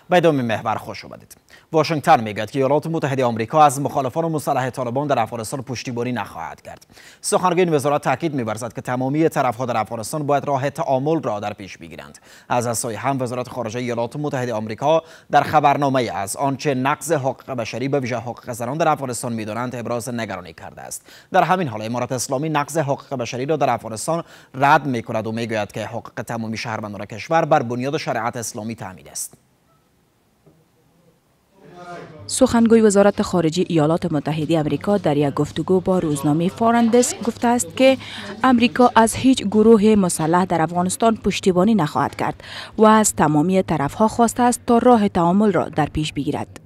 به ادامه محور خوش آمدید. واشنگتن میگوید که ایالات متحده آمریکا از مخالفان مسلح طالبان در افغانستان پشتیبانی نخواهد کرد. سخنگوی این وزارت تاکید می‌ورزد که تمامی طرف‌ها در افغانستان باید راه تعامل را در پیش بگیرند. از سوی هم وزارت خارجه ایالات متحده آمریکا در خبرنامه از آنچه نقض حقوق بشری به ویژه حقوق زنان در افغانستان می‌دانند ابراز نگرانی کرده است. در همین حال امارات اسلامی نقض حقوق بشری را در افغانستان رد می‌کند و می‌گوید که حقوق تمامی شهروندان کشور بر بنیاد شریعت اسلامی تامین است. سخنگوی وزارت خارجه ایالات متحده آمریکا در یک گفتگو با روزنامه فارن دسک گفته است که آمریکا از هیچ گروه مسلح در افغانستان پشتیبانی نخواهد کرد و از تمامی طرفها خواسته است تا راه تعامل را در پیش بگیرد.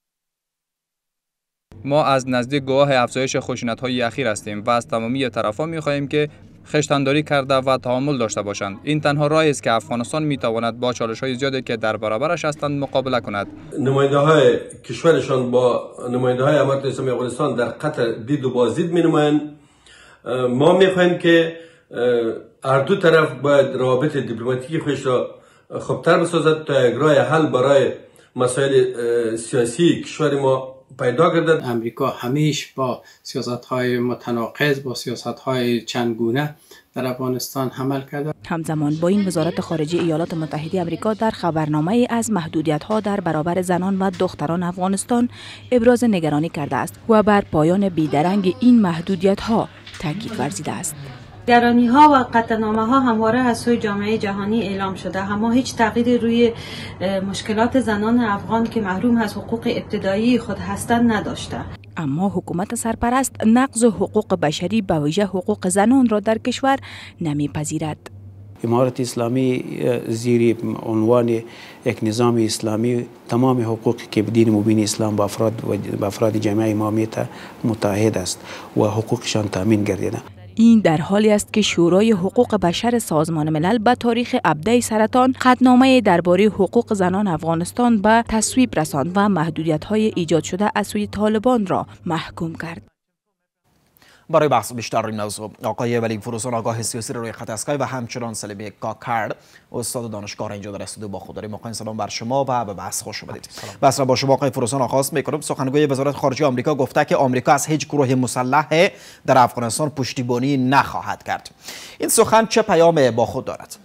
ما از نزدیک گواه افزایش خشونت‌های اخیر هستیم و از تمامی طرفها می‌خواهیم که خشتنداری کرده و تعامل داشته باشند. این تنها راهی است که افغانستان میتواند با چالش‌های زیادی که در برابرش هستند مقابله کند. نماینده‌های کشورشان با نماینده‌های امارت اسلامی افغانستان در قطر دید و بازدید می‌نمایند. ما می‌خواهیم که هر دو طرف باید روابط دیپلماتیکی خودش را خوبتر بسازد تا یک راه حل برای مسائل سیاسی کشور ما پیدا گردد. امریکا همیشه با سیاست‌های متناقض، با سیاست‌های چندگونه در افغانستان عمل کرده. همزمان با این وزارت خارجه ایالات متحده آمریکا در خبرنامه از محدودیت‌ها در برابر زنان و دختران افغانستان ابراز نگرانی کرده است و بر پایان بیدرنگ این محدودیت‌ها تاکید ورزیده است. نگرانی‌ها و قطعنامه‌ها همواره از سوی جامعه جهانی اعلام شده، اما هیچ تغییری روی مشکلات زنان افغان که محروم از حقوق ابتدایی خود هستند نداشته. اما حکومت سرپرست نقض حقوق بشری به ویژه حقوق زنان را در کشور نمیپذیرد. امارت اسلامی زیر عنوان یک نظام اسلامی تمام حقوقی که دین مبین اسلام با افراد جامعه ما متحد است و حقوقشان تامین گردیده. این در حالی است که شورای حقوق بشر سازمان ملل به تاریخ 17 سرطان قطعنامه درباره حقوق زنان افغانستان به تصویب رساند و محدودیت‌های ایجاد شده از سوی طالبان را محکوم کرد. برای بحث بیشتر روی موضوع آقای ولی فروزان آگاه سیاسی روی خط اسکایپ و همچنان سلیمی کاکرد استاد دانشگاه اینجا در استودیو با خود داریم. آقای سلام بر شما و به بحث خوش آمدید. بحث را با شما آقای فروزان آغاز می‌کنم. سخنگوی وزارت خارجه آمریکا گفته که آمریکا از هیچ گروه مسلح در افغانستان پشتیبانی نخواهد کرد. این سخن چه پیام با خود دارد؟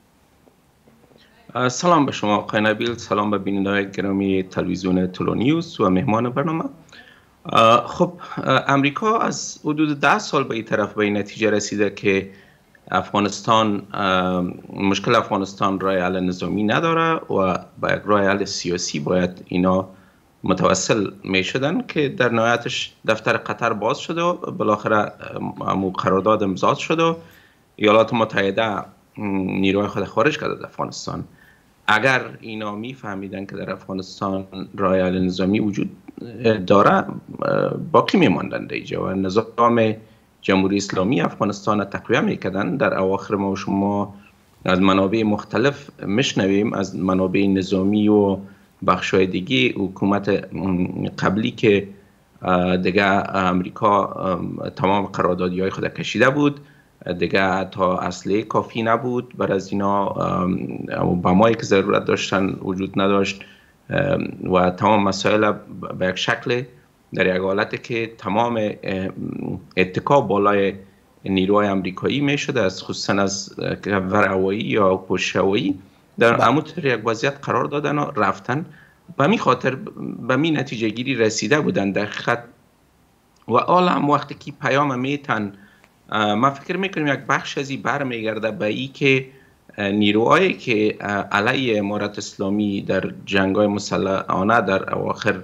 سلام به شما آقای نبیل، سلام به بینندگان گرامی تلویزیون طلو نیوز و مهمان برنامه. خب امریکا از حدود 10 سال به این طرف به این نتیجه رسیده که مشکل افغانستان راه حل نظامی نداره و با یک راه حل سیاسی باید اینا متوسل می شدن که در نهایتش دفتر قطر باز شده و بالاخره قرارداد امضا شده و ایالات متحده نیروهای خود خارج کرده از افغانستان. اگر اینا میفهمیدن که در افغانستان راه حل نظامی وجود داره باقی میماندن دیجا و نظام جمهوری اسلامی افغانستان تقویه میکردن. در اواخر ما و شما از منابع مختلف میشنویم، از منابع نظامی و بخشای دیگه حکومت قبلی که دیگه امریکا تمام قراردادی های خود کشیده بود، دیگه تا اسلحه کافی نبود برای از اینا، بمایی که ضرورت داشتن وجود نداشت و تمام مسائل به یک شکل در یک حالت که تمام اتکا بالای نیروهای امریکایی می شده، از خصوصا از هوایی یا پشت هوایی در همونطور یک وضعیت قرار دادن و رفتن. به می خاطر به می نتیجه گیری رسیده بودن در حقیقت. و هم وقتی که پیام میتن ما فکر میکنیم یک بخش ازی برمیگرده به ای که نیروهایی که علیه امارت اسلامی در جنگ‌های مسلحانه در اواخر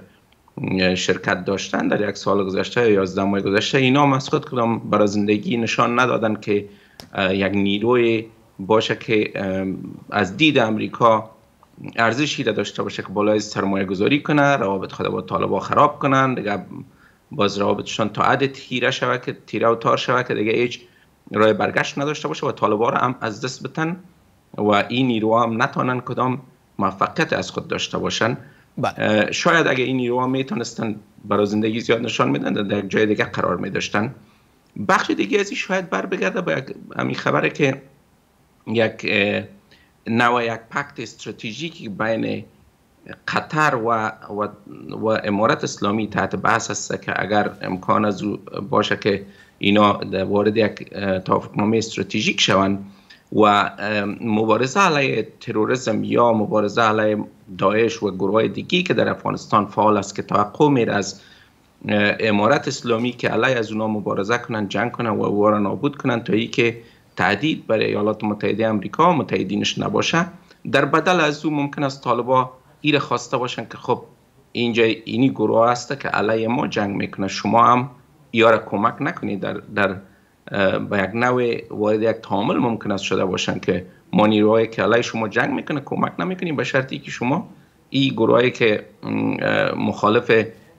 شرکت داشتن در یک سال گذشته یا 11 ماه گذشته، اینا مسخوط کدام برای زندگی نشان ندادن که یک نیروی باشه که از دید امریکا ارزشی را داشته باشه که بالای سرمایه گذاری کنه، روابط خود با طالبان خراب کنن، دیگه باز روابطشان تا حد تیره و تار شوه که دیگه هیچ راه برگشت نداشته باشه و طالبان را هم از دست بتن و این نیروها هم نتونن کدام موفقیت از خود داشته باشن. شاید اگه این نیروها میتونستن برای زندگی زیاد نشان میدن در جای دیگه قرار میداشتن. بخش دیگه ازی شاید بر بگرده با همین خبره که یک نوع یک پکت استراتژیکی بین قطر و امارت اسلامی تحت بحث است که اگر امکان از باشه که اینا وارد یک توافقنامه استراتژیک شوند و مبارزه علیه تروریسم یا مبارزه علیه داعش و گروه دیگی که در افغانستان فعال است که توقع میره از امارت اسلامی که علیه از اونا مبارزه کنن، جنگ کنن و او را نابود کنن تا ای که تهدید برای ایالات متحده آمریکا متحدینش نباشه. در بدل از او ممکن است طالبا ایره خواسته باشن که خب اینجا اینی گروه است که علیه ما جنگ میکنه، شما هم ایاره کمک نکنید. در با یک نوع وارد یک تعامل ممکن است شده باشن که ما نیروهایی که علیه شما جنگ میکنه کمک نمیکنیم، به شرطی که شما این گروهایی که مخالف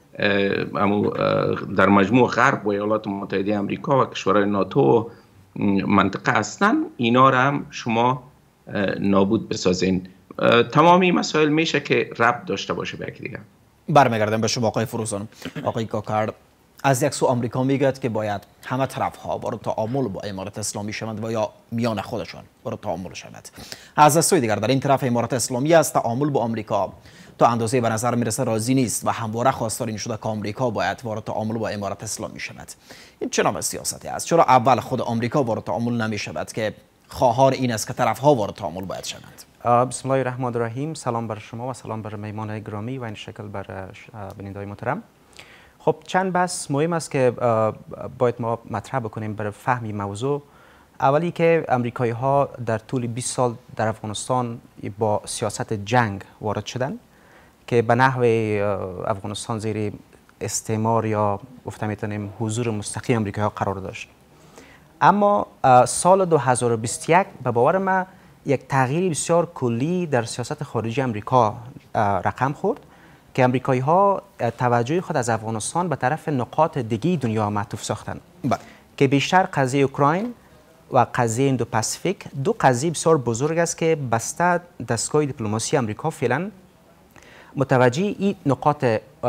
در مجموع غرب و ایالات متحده آمریکا و کشورهای ناتو منطقه هستن اینا را هم شما نابود بسازین. تمامی مسائل میشه که ربط داشته باشه به یکدیگر. برمیگردم به شما آقای فروزان. آقای کاکر، از یک سو آمریکا میگه که باید همه طرف ها وارد تعامل با امارت اسلامی شوند و یا میان خودشان وارد تعامل شود. از سوی دیگر در این طرف امارت اسلامی از تعامل با آمریکا تا اندازه به نظر میرسه راضی نیست و همواره خواستار این شده که آمریکا باید وارد تعامل با امارت اسلامی شود. این چه نوع سیاستی است؟ چرا اول خود آمریکا وارد تعامل نمی شود که خواهان این است که طرف ها وارد تعامل باید شوند؟ بسم الله الرحمن الرحیم. سلام بر شما و سلام بر میهمان گرامی و این شکل بر بیننده‌های محترم. خب چند بحث مهم است که باید ما مطرح بکنیم برای فهم این موضوع. اولی که امریکایی ها در طول 20 سال در افغانستان با سیاست جنگ وارد شدن که به نحو افغانستان زیر استعمار یا گفته میتونیم حضور مستقیم امریکایی ها قرار داشت. اما سال 2021 به باور من یک تغییر بسیار کلی در سیاست خارجی امریکا رقم خورد که امریکایی ها توجه خود از افغانستان به طرف نقاط دیگی دنیا معطوف ساختند که بیشتر قضیه اوکراین و قضیه اندو پاسیفیک دو قضیه بسیار بزرگ است که بسته دستگاه دیپلماسی امریکا فعلا متوجه این نقاط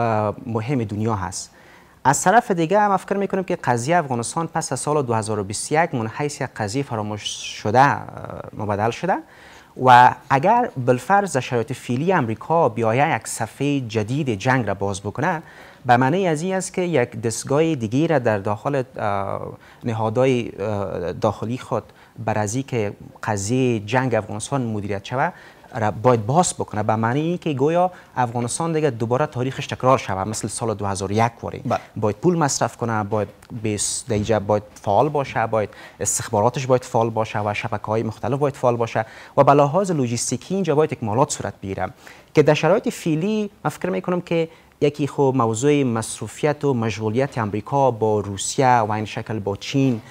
مهم دنیا هست. از طرف دیگه هم فکر میکنیم که قضیه افغانستان پس از سال 2021 منحیث یک قضیه فراموش شده مبدل شده و اگر بالفرض شرایط فعلی امریکا بیاید یک صفحه جدید جنگ را باز بکنه، به معنی از این است که یک دستگاه دیگری را در داخل نهادهای داخلی خود بر از که قضیه جنگ افغانستان مدیریت شود را باید باز بکنه، به معنی که گویا افغانستان دیگه دوباره تاریخش تکرار شود مثل سال 2001 وری. باید پول مصرف کنه، باید دیجا باید فعال باشه، باید استخباراتش باید فعال باشه و شبکه‌های مختلف باید فعال باشه و به لحاظ لوجستیکی اینجا باید اکمالات صورت بگیره که در شرایط فعلی من فکر میکنم که یکی خب موضوع مصروفیت و مشغولیت امریکا با روسیه و این شکل با چین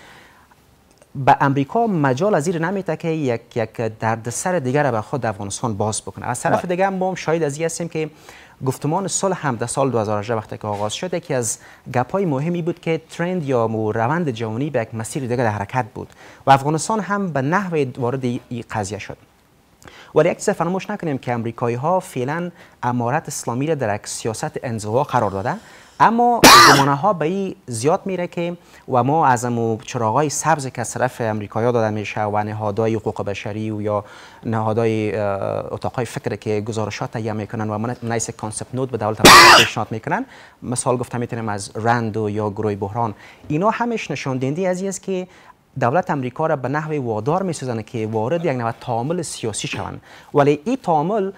به امریکا مجال از این نمیده که یک دردسر دیگر را به خود افغانستان باز بکنه. از طرف دیگر ما هم شاهد از این هستیم که گفتمان صلح هم در سال 2018 وقتی که آغاز شد یکی از گپ‌های مهمی بود که ترند یا روند جهانی به یک مسیر دیگر در حرکت بود و افغانستان هم به نحو وارد این قضیه شد. ولی یک چیز فراموش نکنیم که امریکایی ها فعلا امارت اسلامی را در یک سیاست انزوا قرار داده، اما گمانه ها به این زیاد میره که و ما از چراغای سبز که از طرف امریکایی‌ها داده میشه و نهادهای حقوق بشری و یا نهادهای اتاقهای فکر که گزارشات تهیه میکنن و نایس کانسپت نوت به دولت آمریکا پیشنهاد میکنن، مثال گفته میتونیم از رند و یا گروه بحران، اینا همش نشان دهنده از این است که دولت امریکا را به نحو وادار می‌سازند که وارد یک نوع تعامل سیاسی شوند، ولی این تعامل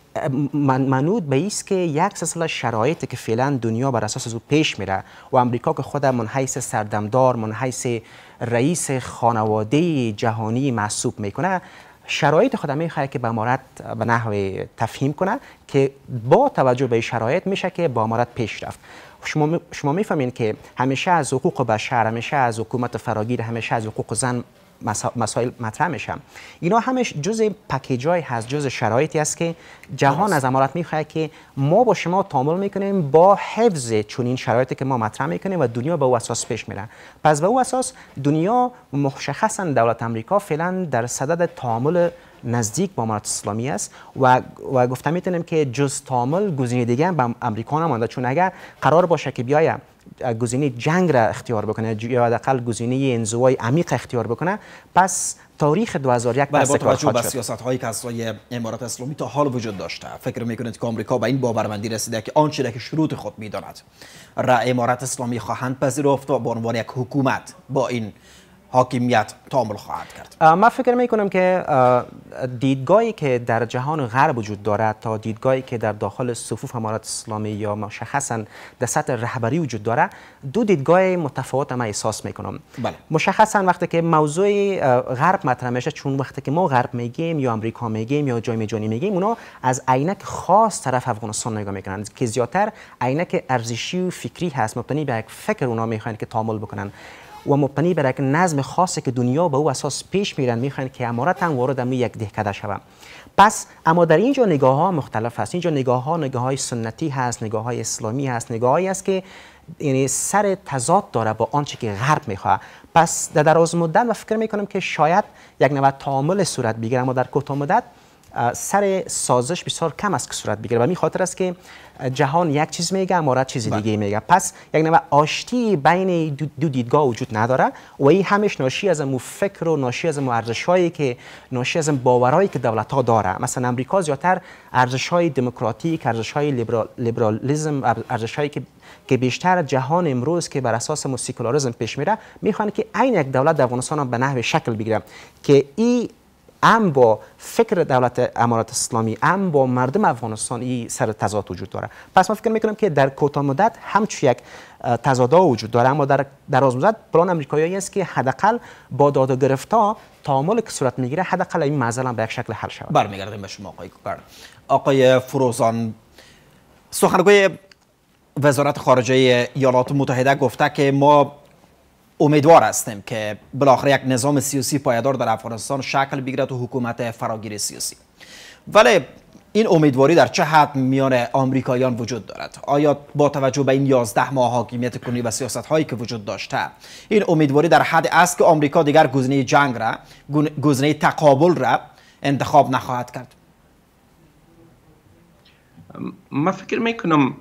منوط به است که یک سلسله شرایطی که فعلا دنیا بر اساس از او پیش میره و امریکا که خود منحیث سردمدار، منحیث رئیس خانواده جهانی محسوب میکنه، شرایط خود میخواد که به امارت به نحو تفهیم کنه که با توجه به شرایط میشه که با امارت پیش رفت. شما میفهمین که همیشه از حقوق بشر، همیشه از حکومت فراگیر، همیشه از حقوق زن مسائل مطرح میشن. اینا همش جزء پکیجای هست، جزء شرایطی است که جهان از امارت میخواد که ما با شما تعامل میکنیم با حفظ چنین شرایطی که ما مطرح میکنیم و دنیا به او اساس پیش میره. پس به او اساس دنیا مشخصا دولت امریکا فعلا در صدد تعامل نزدیک با امارت اسلامی است و گفته میتونیم که جز تعامل گزینه دیگه هم به امریکا نمانده، چون اگر قرار باشه که بیاید گزینه جنگ را اختیار بکنه یا حداقل گزینه انزوای عمیق اختیار بکنه، پس تاریخ 2001 با توجه به سیاست‌هایی که از سوی امارات اسلامی تا حال وجود داشته، فکر می‌کنید که آمریکا به این باورمندی رسیده که آنچه که شروط خود می‌داند را امارات اسلامی خواهند پذیرفت و به عنوان یک حکومت با این حاکمیت تعامل خواهد کرد؟ من فکر میکنم که دیدگاهی که در جهان غرب وجود دارد تا دیدگاهی که در داخل صفوف امارات اسلامی یا مشخصا در سطح رهبری وجود دارد، دو دیدگاه متفاوت من احساس میکنم. بله. مشخصا وقتی که موضوع غرب مطرح میشه، چون وقتی که ما غرب میگیم یا امریکا میگیم یا جامعه جهانی میگیم، اونا از عینک خاص طرف افغانستان نگاه میکنن که زیاتر عینک ارزشی و فکری هست، مبتنی بر یک فکر اونا میخوان که تعامل بکنن و مبتنی بر یک نظم خاصی که دنیا به او اساس پیش میرن، میخوان که امارات هم وارد یک دهکده شود. پس اما در اینجا نگاه ها مختلف هست. اینجا نگاه های سنتی هست، نگاه های اسلامی هست، نگاهی است که یعنی سر تضاد داره با آنچه که غرب میخواد. پس در دراز مدت و فکر میکنم که شاید یک نوع تعامل صورت بگیره، اما در کوتاه مدت سر سازش بسیار کم است که صورت بگیره و می خاطر است که جهان یک چیز میگه، امارات چیز دیگه میگه. پس یک نوع آشتی بین دو دیدگاه وجود نداره و این همش ناشی از مو فکر و ناشی از مو ارزش‌هایی که ناشی از باورایی که دولت‌ها داره. مثلا امریکا زیاتر ارزش‌های دموکراتیک، ارزش‌های لیبرالیسم، ارزش‌هایی که بیشتر جهان امروز که بر اساس سکولاریسم پیش میره، میخوان که عین یک دولت در افغانستان به نحو شکل بگیره که این ام با فکر دولت امارات اسلامی، ام با مردم افغانستان این سر تضاد وجود داره. پس من فکر میکنم که در کوتاه مدت همچون یک تضادها وجود داره، اما در دراز مدت پلان آمریکایی است که حداقل با داد و گرفت‌ها تعامل که صورت میگیره، حداقل این معضل به یک شکل حل شود. برمیگردیم به شما آقای کوکر. آقای فروزان، سخنگوی وزارت خارجه ایالات متحده گفته که ما امیدوار هستیم که بالاخره یک نظام سیاسی پایدار در افغانستان شکل بگیرد و حکومت فراگیر سیاسی. ولی این امیدواری در چه حد میان آمریکاییان وجود دارد؟ آیا با توجه به این 11 ماه حاکمیت کنونی و سیاست هایی که وجود داشته، این امیدواری در حد است که آمریکا دیگر گزینه جنگ را، گزینه تقابل را انتخاب نخواهد کرد؟ من فکر میکنم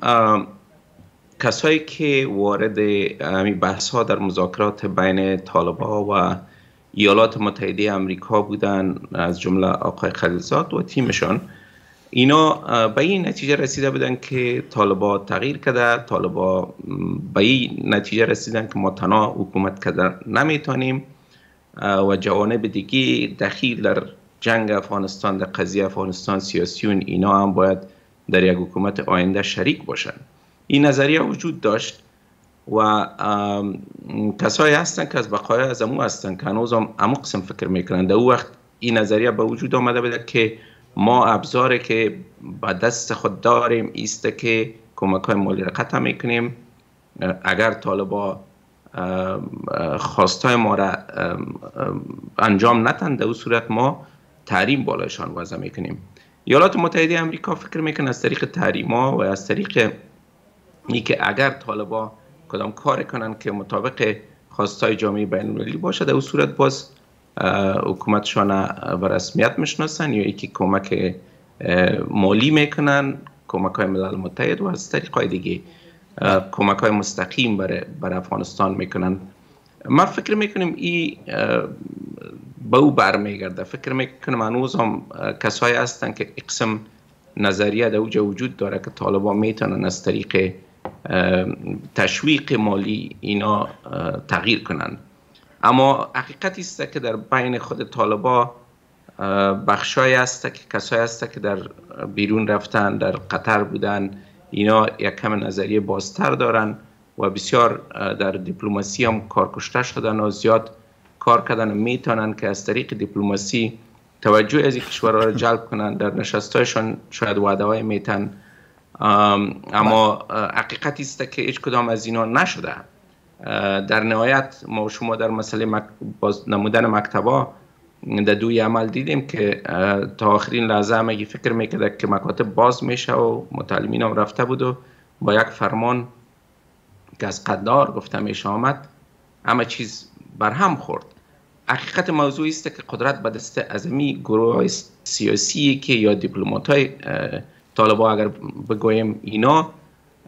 کسایی که وارد همین بحث ها در مذاکرات بین طالبان و ایالات متحده آمریکا بودن، از جمله آقای خلیلزاد و تیمشان، اینا به این نتیجه رسیده بودن که طالبان تغییر کرده، طالبان به این نتیجه رسیدن که ما تنها حکومت کرده نمیتونیم و جوانب دیگه دخیل در جنگ افغانستان، در قضیه افغانستان، سیاسیون اینا هم باید در یک حکومت آینده شریک باشن. این نظریه وجود داشت و کسایی هستن که از بقایای از امو هستن که هنوز هم امو قسم فکر میکنن. در او وقت این نظریه به وجود آمده بوده که ما ابزاری که به دست خود داریم ایسته که کمک های مالی را قطع میکنیم، اگر طالبان خواستای ما را انجام ندن، در او صورت ما تحریم بالایشان وضع میکنیم. ایالات متحده آمریکا فکر میکنه از طریق تحریم‌ها و از طریق این که اگر طالبان کدام کار کنن که مطابق خواستای جامعه بین‌المللی باشه، در اون صورت باز حکومتشان به رسمیت میشناسن یا یکی کمک مالی میکنن، کمک های ملل متحد و از طریق های دیگه کمک های مستقیم بر افغانستان میکنن. من فکر میکنم این به او برمیگرده. فکر میکنم هنوز هم کسایی هستن که اقسم نظریه در اوجه وجود داره که طالبان میتونن از طریق تشویق مالی اینا تغییر کنند. اما حقیقت است که در بین خود طالبان بخشای است که کسایی است که در بیرون رفتن، در قطر بودن، اینا یک کم نظریه بازتر دارن و بسیار در دیپلماسی هم کارکشته شدن و زیاد کار کردن و میتونن که از طریق دیپلماسی توجه از این کشورها را جلب کنن. در نشستایشان شاید وعده های میتن، اما حقیقت است که هیچ کدام از اینا نشده. در نهایت ما شما در مسئله نمودن مکتبا در دوی عمل دیدیم که تا آخرین لحظه همگی فکر میکرد که مکاتب باز میشه و متعلمین هم رفته بود و با یک فرمان که از قدار گفته میشه آمد همه چیز برهم خورد. حقیقت موضوع است که قدرت به دست ازمی گروه سیاسی که یا دیپلمات های طالبان اگر بگویم اینا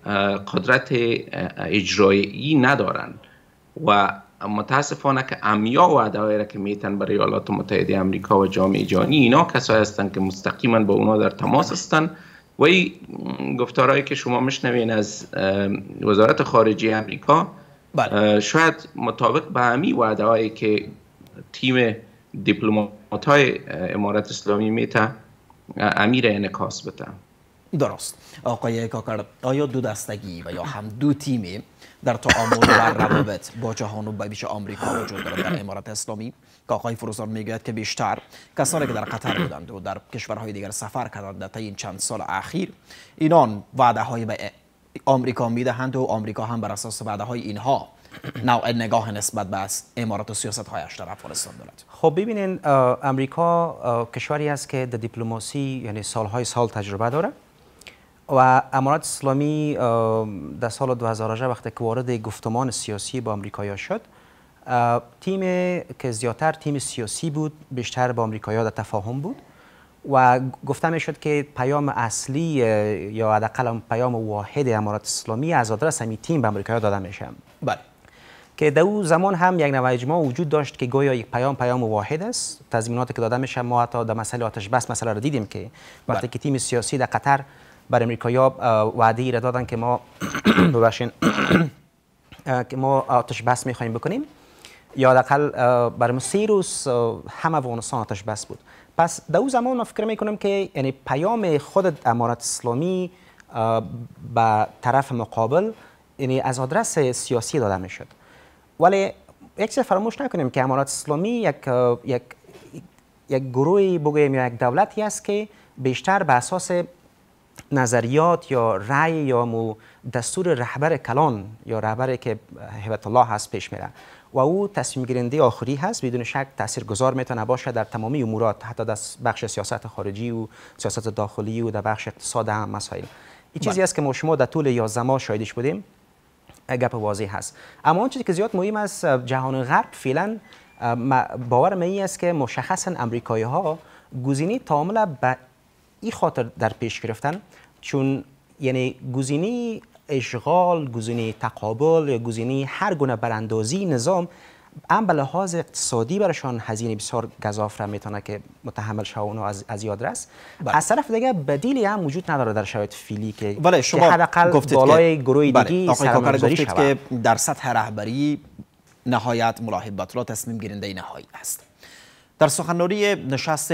قدرت اجرایی ندارن و متاسفانه که عمیا وعده‌هایی را که میتن برای ایالات متحده آمریکا و جامعه جهانی، اینا کسایی هستند که مستقیما با اونا در تماس هستند و این گفتارهایی که شما میشنوین از وزارت خارجه آمریکا شاید مطابق به همین وعده‌هایی که تیم دیپلمات‌های امارت اسلامی میته امیر انعکاس بده. درست. آقای کاکر، آیا دو دستگی و یا هم دو تیمی در تعامل و روابط با جهان و با بیش آمریکا وجود دارد در امارت اسلامی؟ که آقای فروزان میگوید که بیشتر کسانی که در قطر بودند و در کشورهای دیگر سفر کردند در طی این چند سال اخیر، اینان وعده های به آمریکا میدهند و آمریکا هم بر اساس وعده های اینها نوع نگاه نسبت به امارات و سیاست هایش در افغانستان دارد. خب ببینین، امریکا کشوری است که در دیپلماسی یعنی سال تجربه داره و امارات اسلامی در سال 2018 وقتی که وارد گفتمان سیاسی با آمریکایی‌ها شد، تیم که زیادتر تیم سیاسی بود، بیشتر با آمریکایی‌ها در تفاهم بود و گفته میشد که پیام اصلی یا حداقل پیام واحد امارات اسلامی از آدرس همین تیم به آمریکایی‌ها داده میشه. بله. که در اون زمان هم یک نوع اجماع وجود داشت که گویا یک پیام واحد است. تضمیناتی که داده میشه، ما حتی در مسئله آتش بس مسئله را دیدیم که وقتی که تیم سیاسی در قطر بر امریکایی‌ها وعده ای را دادن که ما ببخشید که ما آتش بس می‌خوایم بکنیم، یا حداقل برای 3 روز هم افغانستان آتش بس بود. پس در اون زمان ما فکر می‌کنم که یعنی پیام خود امارات اسلامی به طرف مقابل یعنی از آدرس سیاسی داده میشد. ولی یک چیز فراموش نکنیم که امارات اسلامی یک گروهی بگوییم یا یک دولتی است که بیشتر به اساس نظریات یا رأی یا دستور رهبر کلان یا رهبری که هیبت الله هست پیش میره و او تصمیم گیرنده آخری هست، بدون شک تاثیرگذار میتونه باشه در تمامی امورات، حتی در بخش سیاست خارجی و سیاست داخلی و در بخش اقتصاد هم مسائل. این چیزی است که ما شما در طول 11 ماه شاهدش بودیم، گپ واضح هست. اما اون چیزی که زیاد مهم است، جهان غرب فعلا باور من است که مشخصا امریکایی‌ها گزینه تعامل به این خاطر در پیش گرفتن، چون یعنی گزینه اشغال، گزینه تقابل یا گزینه هر گونه براندازی نظام هم به لحاظ اقتصادی برشان هزینه بسیار گزاف را میتونه که متحمل شوند اونا از یاد رس. از طرف دیگه بدیلی هم وجود نداره در شرایط فعلی که ولی شما حداقل بالای گروه دیگه سرمایه‌گذاری شود که در سطح رهبری نهایت ملاحظات را تصمیم گیرنده نهایی است. در سخنرانی نشست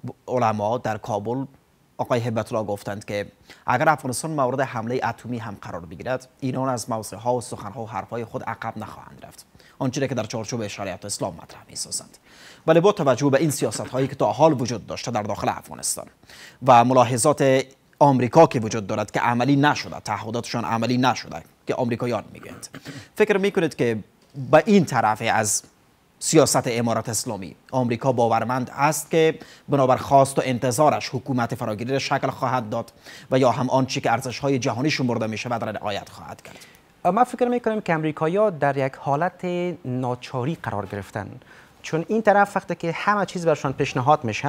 علما در کابل آقای هیبت الله گفتند که اگر افغانستان مورد حمله اتمی هم قرار بگیرد، ایران از موضعها و سخنها و حرفهای خود عقب نخواهند رفت، آنچه که در چارچوب شریعت اسلام مطرح می‌سازند. ولی با توجه به این سیاست‌هایی که تا حال وجود داشته در داخل افغانستان و ملاحظات آمریکا که وجود دارد که عملی نشده، تعهداتشان عملی نشده که آمریکاییان میگویند، فکر میکنید که با این طرف از سیاست امارات اسلامی آمریکا باورمند است که بنابر خواست و انتظارش حکومت فراگیری را شکل خواهد داد و یا هم آنچه که ارزش‌های جهانی شمرده میشه و در رعایت خواهد کرد؟ ما فکر میکنیم که امریکایی‌ها در یک حالت ناچاری قرار گرفتن، چون این طرف وقتی که همه چیز برشان پیشنهاد میشه،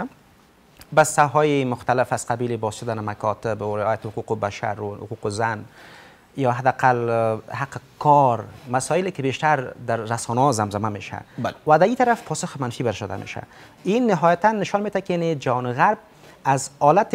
بسته‌های مختلف از قبیل باز شدن مکاتب و رعایت حقوق بشر و حقوق زن یا حداقل حق کار، مسائلی که بیشتر در رسانه‌ها زمزمه میشه و در این طرف پاسخ منفی بر شده میشه. این نهایتا نشان میده که جهان غرب از حالت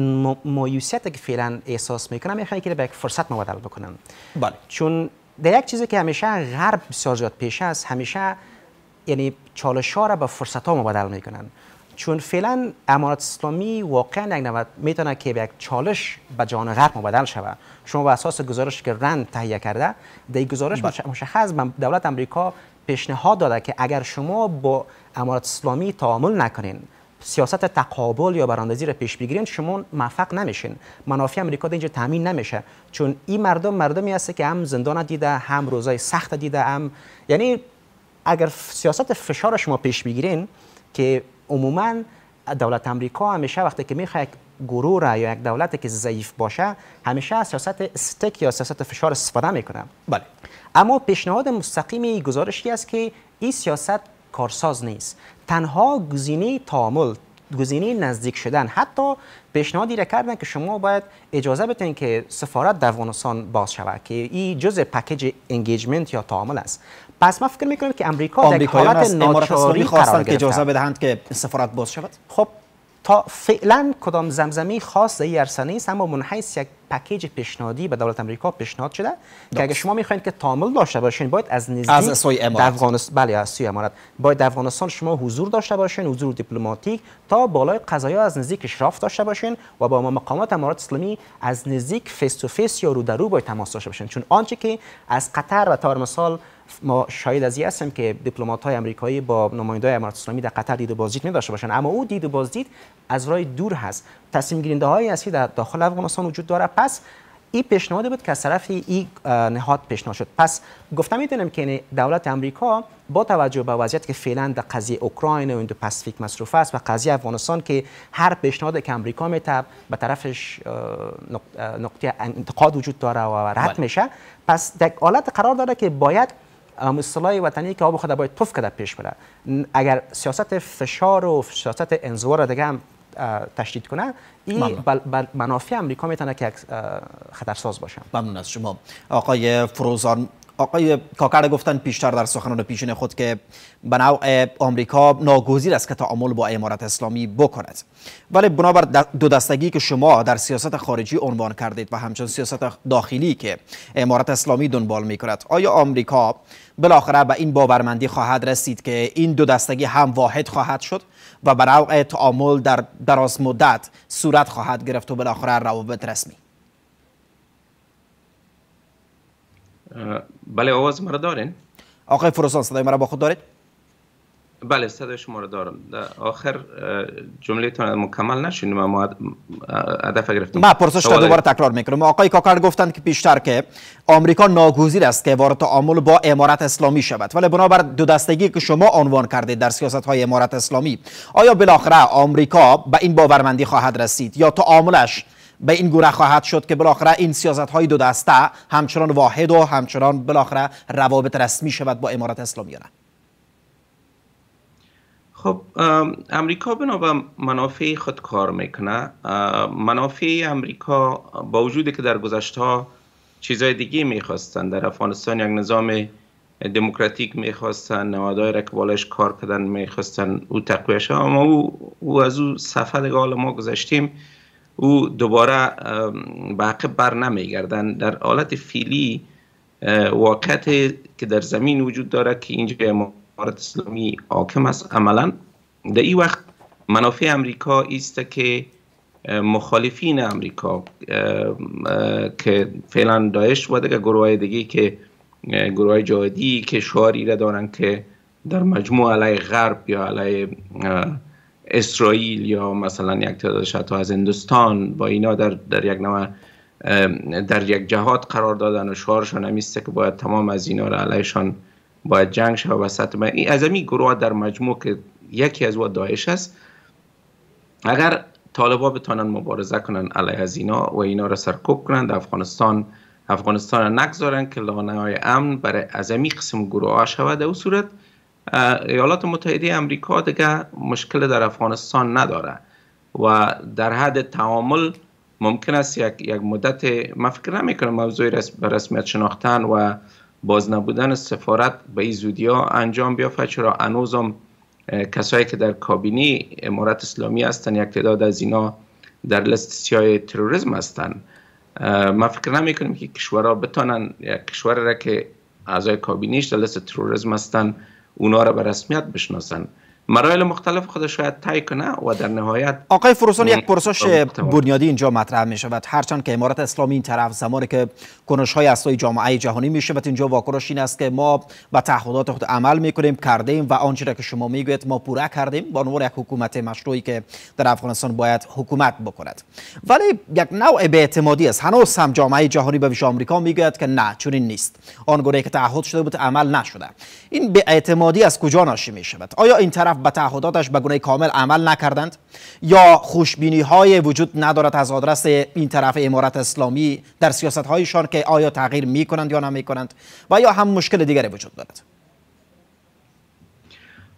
مایوسیتی که فعلا احساس میکنه میخوان که به یک فرصت مبدل بکنن. بله. چون در یک چیزی که همیشه غرب بسیار زیاد پیش است، همیشه یعنی چالش‌ها را به فرصت‌ها مبدل میکنن. چون فعلا امارات اسلامی واقعا یک نوع میتونه که به یک چالش به جهان غرب مبدل شود. شما به اساس گزارش که رند تهیه کرده، در گزارش مشخص دولت آمریکا پیشنهاد داده که اگر شما با امارات اسلامی تعامل نکنین، سیاست تقابل یا براندازی را پیش بگیرین، شما موفق نمیشین، منافع آمریکا اینجا تامین نمیشه. چون این مردمی هست که هم زندان دیده، هم روزای سخت دیده، هم یعنی اگر سیاست فشار شما پیش بگیرین که عموما دولت آمریکا همیشه وقتی که میخواد یک گروه را یا یک دولتی که ضعیف باشه، همیشه از سیاست استک یا سیاست فشار استفاده میکنه. بله. اما پیشنهاد مستقیم گزارشی است که این سیاست کارساز نیست. تنها گزینه تعامل گزینه نزدیک شدن. حتی پیشنهادی را کردن که شما باید اجازه بدین که سفارت در افغانستان باز شود که این جزء پکیج انگیجمنت یا تعامل است. پس من فکر میکنم که امریکا در حالت ناچاری قرار که اجازه بدهند که سفارت باز شود. خب تا فعلا کدام زمزمه خاص در این عرصه نیست، اما من حیث یک پکیج پیشنهادی به دولت امریکا پیشنهاد شده که اگه شما میخواین که تعامل داشته باشین باید از نزدیک سوی امارات، افغانستان، بله از سوی امارات، باید در افغانستان شما حضور داشته باشین، حضور دیپلماتیک، تا بالای قضایا از نزدیک اشراف داشته باشین و با مقامات امارات اسلامی از نزدیک فیس تو فیس یا رو در رو باید تماس داشته باشین. چون آنچه که از قطر و طور مثال ما شاهد از این هستیم که دیپلمات‌های آمریکایی با نماینده‌های امارات اسلامی در قطر دید و بازدید نداشته باشند، اما او دید و بازدید از راه دور هست. تصمیم گیرنده‌هایی هستی در داخل افغانستان وجود داره. پس این پیشنهاد بود که از طرف این نهاد پیشنهاد شد. پس گفتم می‌دونم که دولت امریکا با توجه به وضعیتی که فعلا در قضیه اوکراین و ایندو پاسیفیک مصروف است و قضیه افغانستان که هر پیشنهادی که امریکا میتاب به طرفش نقطه انتقاد وجود داره و رد میشه، پس در حالت قرار داره که باید اصطلاح وطنی که آب خود باید پف کده پیش بره. اگر سیاست فشار و سیاست انزوا را دیگه هم تشدید کنه، این منافع امریکا میتونه که خطرساز باشه. ممنون از شما آقای فروزان. آقای کاکر گفتن پیشتر در سخنان پیشین خود که به نوع آمریکا ناگزیر است که تعامل با امارات اسلامی بکند، ولی بنابر دو دستگی که شما در سیاست خارجی عنوان کردید و همچنین سیاست داخلی که امارات اسلامی دنبال میکند، آیا آمریکا بالاخره به این باورمندی خواهد رسید که این دو دستگی هم واحد خواهد شد و به نوع تعامل در دراز مدت صورت خواهد گرفت و بالاخره روابط رسمی؟ بله، آواز مرا دارین؟ آقای فروزان صدای مرا با خود دارید؟ بله، صدای شما را دارم. در آخر جمله تان مکمل نشد، ما هدف گرفتم. من پرسش را دوباره تکرار میکنم. آقای کاکر گفتند که پیشتر که آمریکا ناگزیر است که وارد تعامل با امارات اسلامی شود، ولی بنابر دو دستگی که شما عنوان کردید در سیاست های امارات اسلامی، آیا بالاخره آمریکا به این باورمندی خواهد رسید یا تعاملش به این گونه خواهد شد که بالاخره این سیاست های دو دسته همچنان واحد و همچنان بالاخره روابط رسمی شود با امارات اسلامی یا نه؟ خب امریکا بنا به منافع خود کار میکنه. منافع امریکا با وجودی که در گذشته چیزهای دیگه میخواستن، در افغانستان یک نظام دموکراتیک میخواستن، نهادهای را که بالایش کار کردن میخواستن او تقویش، اما او از او صفحه دیگه حالا ما گذاشتیم، او دوباره به عقب بر نمیگردن. در حالت فعلی واقعیت که در زمین وجود داره که اینجا امارات اسلامی حاکم است، عملا در این وقت منافع امریکا است که مخالفین امریکا که فعلا داعش و دیگه گروه دیگه که گروه جهادی که شعاری را دارن که در مجموع علیه غرب یا علیه اسرائیل یا مثلا یک تعدادش حتی از هندوستان با اینا در یک نوع در یک جهاد قرار دادن و شعارشان همیسته که باید تمام از اینا را علیهشان باید جنگ شود وسط. از همین گروه در مجموع که یکی از و داعش است، اگر طالبا بتانن مبارزه کنن علیه از اینا و اینا را سرکوب کنن در افغانستان را نگذارن که لانه‌های امن برای از همین قسم گروه ها شود، در صورت ایالات متحده امریکا دیگه مشکل در افغانستان نداره و در حد تعامل ممکن است یک مدت، من فکر نمی کنم موضوع به رسمیت شناختن و باز نبودن سفارت به این زودی ها انجام بیافته، چرا هنوزم کسایی که در کابینه امارات اسلامی هستن یک تعداد از اینا در لیست سیاه تروریسم هستن. من فکر نمی کنم که کشورها بتونن یک کشور را که اعضای کابینهش در لیست تروریسم هستن اونا را به رسمیت بشناسن. مراحل مختلف خودش شاید طی کنه و در نهایت آقای فروزان یک پرسش بنیادی اینجا مطرح می شود. هرچند که امارات اسلامی این طرف زمانی که کنش‌های اساسی جامعه جهانی می شود، اینجا واکنش این است که ما به تعهدات خود عمل می کنیم، کردیم و آنچه را که شما میگویید ما پورا کردیم به عنوان یک حکومت مشروعی که در افغانستان باید حکومت بکند. ولی یک نوع بی‌اعتمادی است. هنوز هم جامعه جهانی به ویژه آمریکا میگوید که نه، چنین نیست. آنگونه که تعهد شده بود عمل نشده. این بی‌اعتمادی از کجا ناشی می شود؟ آیا این طرف به تعهداتش به گونه کامل عمل نکردند یا خوشبینی های وجود ندارد از آدرس این طرف امارات اسلامی در سیاست هایشان که آیا تغییر می کنند یا نمی کنند و یا هم مشکل دیگری وجود دارد؟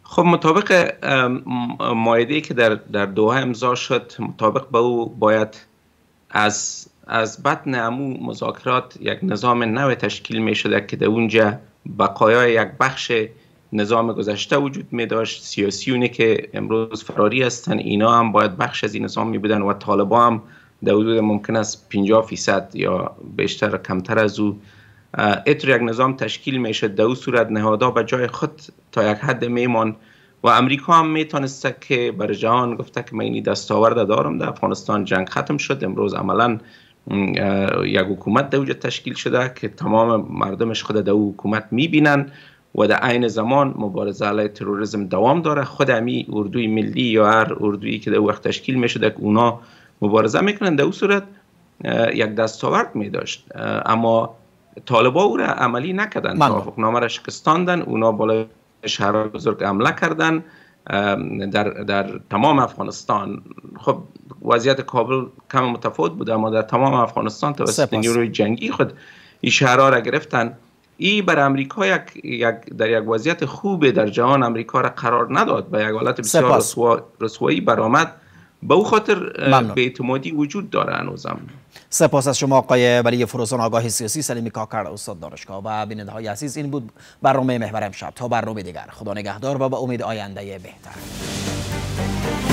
خب مطابق مایده‌ای که در دوحه امضا شد، مطابق به او باید از بطن امو مذاکرات یک نظام نو تشکیل می شده که در اونجا بقایای یک بخش نظام گذشته وجود می داشت. سیاسیونی که امروز فراری هستن اینا هم باید بخش از این نظام می بودن و طالبا هم در حدود ممکن است 50% یا بیشتر کمتر از او. اتر یک نظام تشکیل می شد. در اون صورت نهادها به جای خود تا یک حد میمان و امریکا هم میتونسته که بر جهان گفته که من این دستاورد دارم، در افغانستان جنگ ختم شد، امروز عملا یک حکومت در اونجا تشکیل شده که تمام مردمش خود در اون حکومت میبینن و در عین زمان مبارزه علیه تروریسم دوام داره. خود امی اردوی ملی یا هر اردویی که در وقت تشکیل میشده که اونا مبارزه میکنن، در اون صورت یک دستاورد میداشت. اما طالبا او را عملی نکردن، توافقنامه را شکستاندن، اونا بالای شهرهای بزرگ حمله کردن در تمام افغانستان. خب وضعیت کابل کم متفاوت بود، اما در تمام افغانستان توسط نیروی جنگی خود این شهرها را گرفتن. این بر امریکا در یک وضعیت خوب در جهان امریکا را قرار نداد، به یک حالت بسیار رسوایی برآمد. به او خاطر بی‌اعتمادی وجود داره هنوزم. سپاس از شما آقای ولی فروزان، آگاه سیاسی، سلیمی کاکر، استاد دانشگاه. و بیننده‌های عزیز، این بود برنامه محور امشب. تا برنامه دیگر، خدا نگهدار و به امید آینده بهتر.